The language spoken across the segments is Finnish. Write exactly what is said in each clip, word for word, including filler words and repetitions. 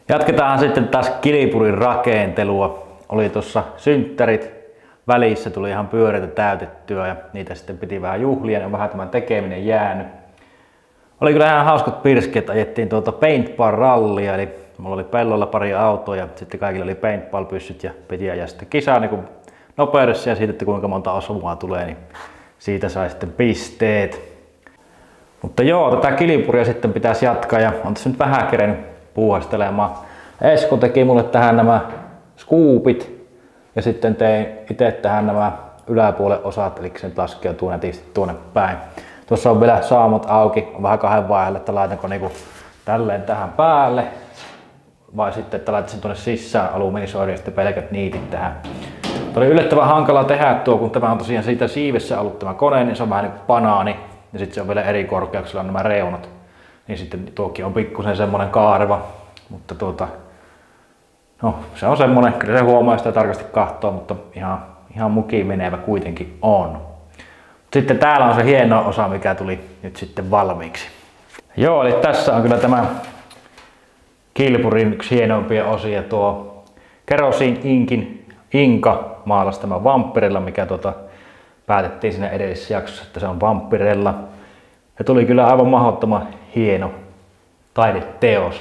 Jatketaan sitten taas Kilipurin rakentelua. Oli tuossa synttärit, välissä tuli ihan pyöreitä täytettyä ja niitä sitten piti vähän juhlia, ja on vähän tämän tekeminen jäänyt. Oli kyllä ihan hauskat pirskeet, ajettiin tuota paintball-rallia, eli mulla oli pellolla pari autoa ja sitten kaikilla oli paintball-pyssyt ja piti ajaa sitten kisaa niin nopeudessa ja siitä, että kuinka monta osuvaa tulee, niin siitä sai sitten pisteet. Mutta joo, tätä Kilipuria sitten pitäisi jatkaa ja on tässä nyt vähän kerennyt puuhastelemaan. Esko teki mulle tähän nämä scoopit ja sitten tein itse tähän nämä yläpuolen osat, eli se nyt laskeutuu netisti tuonne päin. Tuossa on vielä saamot auki, on vähän kahden vaiheella, että laitanko niinku tälleen tähän päälle vai sitten, että laitan sen tuonne sisään alumiinisoirin ja sitten pelkät niitit tähän. Tuo oli yllättävän hankala tehdä tuo, kun tämä on tosiaan siitä siivessä ollut tämä kone, niin se on vähän niin kuin banaani ja sitten se on vielä eri korkeuksilla on nämä reunat. Niin sitten tuokin on pikkusen semmonen kaareva, mutta tuota, no se on semmonen, kyllä se huomaa sitä tarkasti kahtoo, mutta ihan, ihan mukiin menevä kuitenkin on. Sitten täällä on se hieno osa, mikä tuli nyt sitten valmiiksi. Joo, eli tässä on kyllä tämä Kilipurin yksi hienoimpia osia, tuo Kerosene Inkin Inka maalasi tämän Vampirella, mikä tuota, päätettiin siinä edellisessä jaksossa, että se on Vampirella. Ja tuli kyllä aivan mahdottoman hieno taideteos.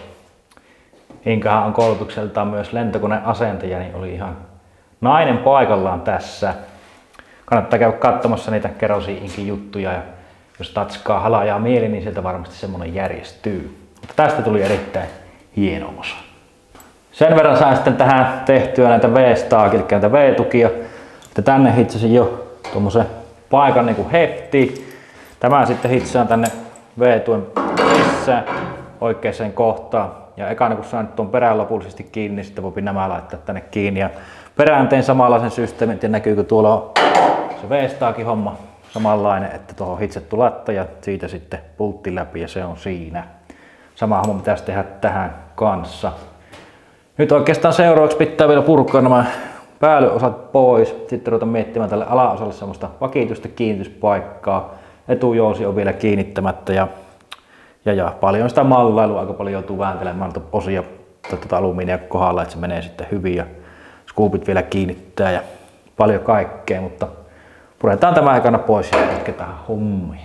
Inkahan on koulutukseltaan myös lentokoneasentaja, niin oli ihan nainen paikallaan tässä. Kannattaa käydä katsomassa niitä Kerosene Inkin juttuja ja jos tatskaa halajaa mieli, niin sieltä varmasti semmonen järjestyy. Mutta tästä tuli erittäin hieno osa. Sen verran sain sitten tähän tehtyä näitä V-stack, eli näitä V-tukia, että tänne hitsasin jo tuommoisen paikan niin kuin hefti. Tämä sitten hitsaan tänne V-tuen sisään oikeaan kohtaan. Ja ekana kun sain tuon perään lopullisesti kiinni, niin sitten voi nämä laittaa tänne kiinni. Ja perään tein samanlaisen systeemin, ja näkyykö tuolla on se V-stackin homma samanlainen, että tuohon hitsattu latta ja siitä sitten pultti läpi ja se on siinä. Sama homma pitäisi tehdä tähän kanssa. Nyt oikeastaan seuraavaksi pitää vielä purkaa nämä päällysosat pois. Sitten ruvetaan miettimään tälle alaosalle semmoista vakituista kiinnityspaikkaa. Etujousi on vielä kiinnittämättä ja, ja, ja paljon sitä mallailua, aika paljon joutuu vääntelemään osia tuota alumiinia kohdalla, että se menee sitten hyvin ja scoopit vielä kiinnittää ja paljon kaikkea, mutta puretaan tämä aikana pois ja jatketaan hommia.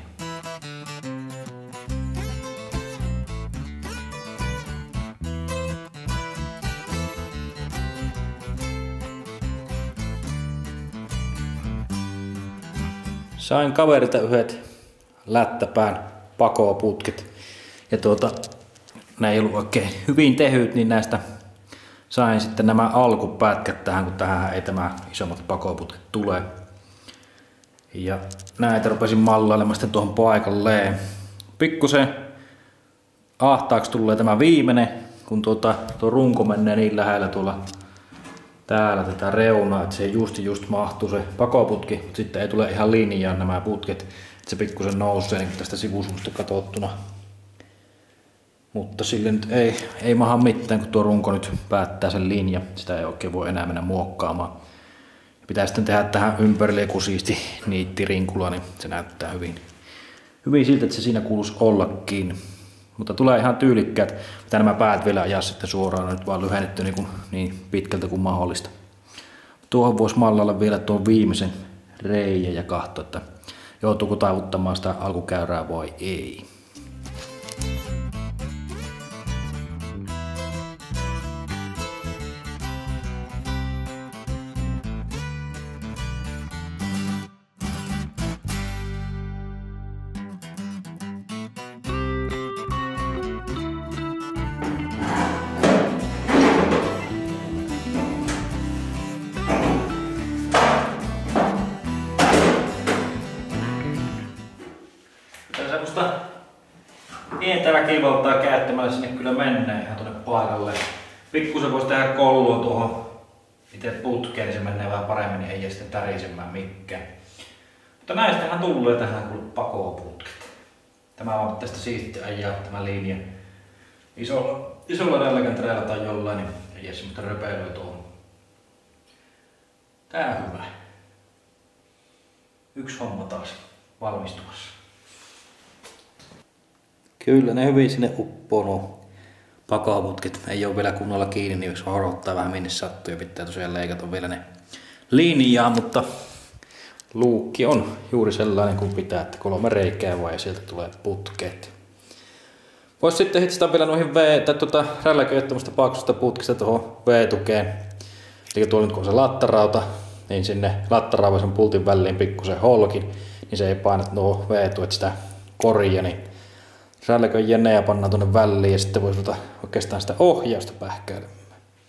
Sain kaverilta yhdet lättäpään pakoputket ja tuota, ne ei ollut oikein hyvin tehyt, niin näistä sain sitten nämä alkupätkät tähän, kun tähän ei tämä isommat pakoputket tule. Ja näitä rupesin mallailemaan sitten tuohon paikalleen. Pikkusen ahtaaksi tulee tämä viimeinen, kun tuota, tuo runko menee niin lähellä tuolla täällä tätä reunaa, että se just just mahtuu se pakoputki, mutta sitten ei tule ihan linjaan nämä putket, että se pikkusen nousee niin tästä sivusuusta katsottuna. Mutta sille nyt ei, ei maha mitään, kun tuo runko nyt päättää sen linja, sitä ei oikein voi enää mennä muokkaamaan. Pitää sitten tehdä tähän ympärille joku siisti niittirinkula, niin se näyttää hyvin, hyvin siltä, että se siinä kuuluisi ollakin. Mutta tulee ihan tyylikkäät. Pitää nämä päät vielä ajaa sitten suoraan, nyt vaan lyhennetty niin, kuin, niin pitkältä kuin mahdollista. Tuohon voisi mallailla vielä tuon viimeisen reijän ja katsoa, että joutuuko taivuttamaan sitä alkukäyrää vai ei. Semmoista pientä väkivaltaa käyttämällä sinne kyllä mennään ihan tuonne paikalle. Pikkusen voisi tehdä kollua tuohon itse putkeen, niin se menee vähän paremmin, niin ei jää sitten tärisemään mikään. Mutta näistähän tulee tähän kuin pakoputket. Tämä on tästä siisti ajaa tämä linja isolla, isolla rälläkäntereellä tai jollain, niin ei jää semmoista röpeilyä tuohon. Tää on hyvä. Yksi homma taas valmistumassa. Kyllä ne hyvin sinne uppoo nuo pakoputkit ei ole vielä kunnolla kiinni, niin jos horottaa vähän minne sattuu ja pitää tosiaan leikata vielä ne linjaa, mutta luukki on juuri sellainen kuin pitää, että kolme reikää vai ja sieltä tulee putket. Voisi sitten hitsata vielä noihin V, tai tuota rälläköittämästä paksusta putkista tuohon V-tukeen. Eli tuolla nyt kun on se lattarauta, niin sinne lattarauvaisen pultin väliin pikkusen holkin, niin se ei paina nuo V-tuet sitä koria, niin rälläköin jenne ja pannaan tuonne väliin ja sitten voisi ottaa oikeastaan sitä ohjausta pähkäilemään.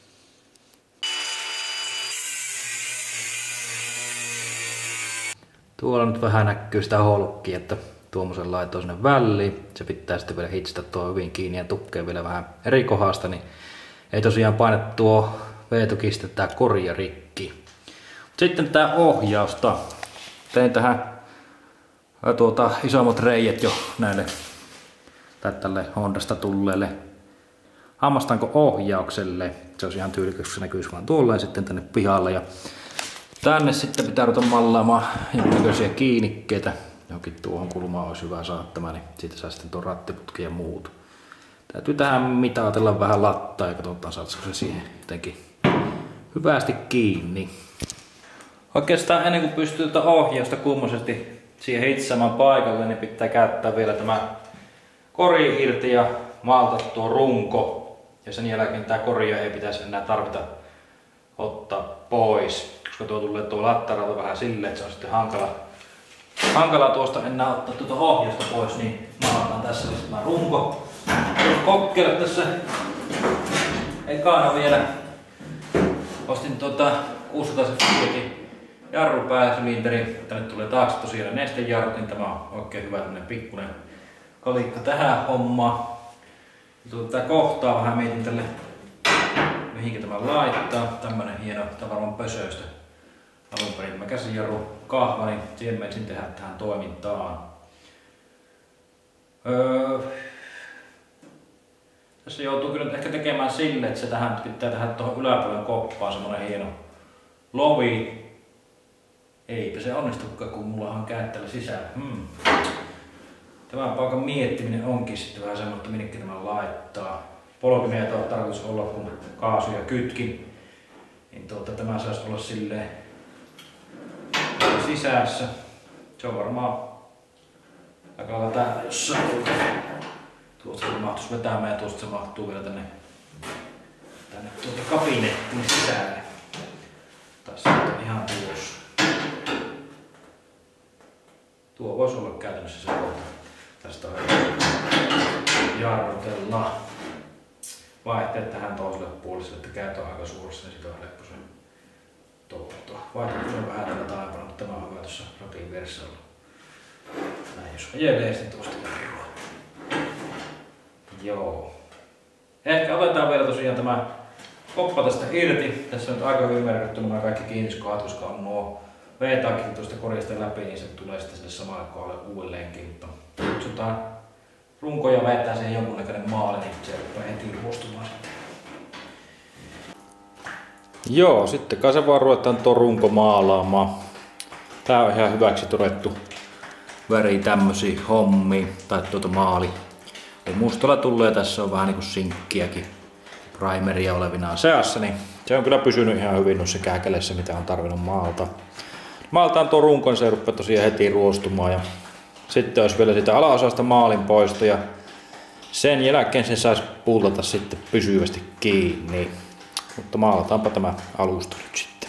Tuolla nyt vähän näkyy sitä holkkia, että tuommoisen laitoo sinne väliin. Se pitää sitten vielä hitsata tuo hyvin kiinni ja tukkeen vielä vähän eri kohdasta, niin ei tosiaan paina tuo V-tukista tää korja rikki. Sitten tää ohjausta. Tein tähän tuota, isommat reijät jo näille tai tälle Hondasta tulleelle hammastanko ohjaukselle. Se olisi ihan tyylikäs, kun se näkyisi vaan tuolla ja sitten tänne pihalle. Ja tänne sitten pitää ruveta mallaamaan jonkinnäköisiä kiinnikkeitä. Johonkin tuohon kulmaan olisi hyvä saattamaan, niin siitä saa sitten tuon rattiputki ja muut. Täytyy tähän mitaatella vähän lattaa ja katsotaan saataisiko se siihen jotenkin hyvästi kiinni. Oikeastaan ennen kuin pystyy tätä ohjausta kummoisesti siihen hitsaamaan paikalle, niin pitää käyttää vielä tämä kori irti ja maalta tuo runko. Ja sen jälkeen tämä koria ei pitäisi enää tarvita ottaa pois, koska tuo tulee tuo lattarauta vähän silleen, että se on sitten hankala, hankala tuosta enää ottaa tuota ohjausta pois, niin maalataan tässä tämä runko. Kokkeilla tässä ekana vielä ostin tuota kuusisataa Fiatin jarrupääsylinteri. Tänne tulee taakse tosiaan nestejarrut, niin tämä on oikein hyvä tämmönen pikkunen kalikka tähän hommaan. Tuota, tätä kohtaa vähän mietin tälle, mihinkä tämä laittaa. Tämmönen hieno, tämä varmaan pösöistä alun perin tämä käsijarru kahva, niin siihen menisin tehdä tähän toimintaan. Öö, tässä joutuu kyllä ehkä tekemään sille, että se tähän pitää tehdä tuohon yläpuolen koppaan semmonen hieno lovi. Eipä se onnistukaan, kun mulla on käyttäjällä sisällä. Hmm. Tämän paikan miettiminen onkin sitten vähän semmoista, minnekin tämä laittaa. Polkimeita on tarkoitus olla, kun kaasu ja kytkin. Niin tuota, tämä saisi olla silleen sisässä. Se on varmaan aika lailla täällä jossain. Tuosta se mahtuisi vetämään ja tuosta se mahtuu vielä tänne, tänne tuota kabinettiin sisälle. Tai sitten ihan tuossa. Tuo voisi olla käytännössä se kohta. Tästä on jarrutella. Vaihteet tähän toiselle puoliselle, että käyt on aika suuressa, niin siitä on helppo se tuota. Vaihteet on vähän tällä taipana, mutta tämä on hyvä tuossa rapin versalla. Näin jos ajelee sitten tuosta jarrua. Joo. Ehkä otetaan vielä tosiaan tämä koppa tästä irti. Tässä on nyt aika hyvin merkitty nämä kaikki kiinniskohdat, koska on nuo V-takit tuosta korista läpi, niin se tulee sitten sinne samalle kohdalle uudelleenkin. Mutta kutsutaan runkoja ja vetää siihen jonkunnäköinen maali, niin se rupeaa heti ruostumaan sitten. Joo, sitten kai se vaan ruvetaan tuon runko maalaamaan. Tää on ihan hyväksi todettu väri tämmösiä hommia, tai tuota maali. Eli mustalla tulee, tässä on vähän niinku sinkkiäkin primeria olevinaan seassa, niin se on kyllä pysynyt ihan hyvin noissa kääkäleissä, mitä on tarvinnut maalta. Maaltaan tuo runkon, se rupeaa tosiaan heti ruostumaan ja sitten olisi vielä sitä alaosasta maalin poisto ja sen jälkeen sen saisi pullata sitten pysyvästi kiinni. Mutta maalataanpa tämä alusta nyt sitten.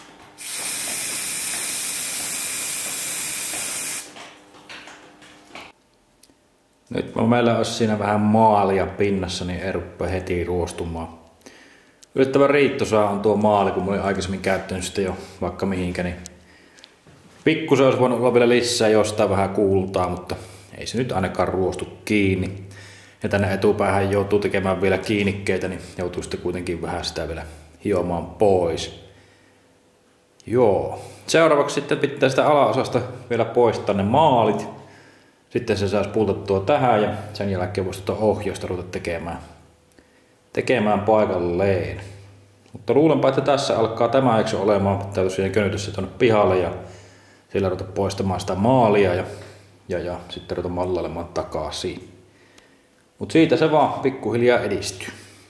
Nyt kun meillä olisi siinä vähän maalia pinnassa, niin ei rupea heti ruostumaan. Yllättävän riittosaa on tuo maali, kun mä olin aikaisemmin käyttänyt sitä jo vaikka mihinkä, niin pikkusen olisi voinut olla vielä lisää jostain vähän kultaa, mutta ei se nyt ainakaan ruostu kiinni. Ja tänne etupäähän joutuu tekemään vielä kiinnikkeitä, niin joutuu sitten kuitenkin vähän sitä vielä hiomaan pois. Joo. Seuraavaksi sitten pitää sitä alaosasta vielä poistaa ne maalit. Sitten se saisi pultattua tähän ja sen jälkeen voisi tuota ohjausta ruveta tekemään, tekemään paikalleen. Mutta luulenpa, että tässä alkaa tämä jakso olemaan. Pitää tosiaan könytä se tuonne pihalle ja siellä ruveta poistamaan sitä maalia ja, ja, ja sitten ruveta mallailemaan takaisin. Mutta siitä se vaan pikkuhiljaa edistyy.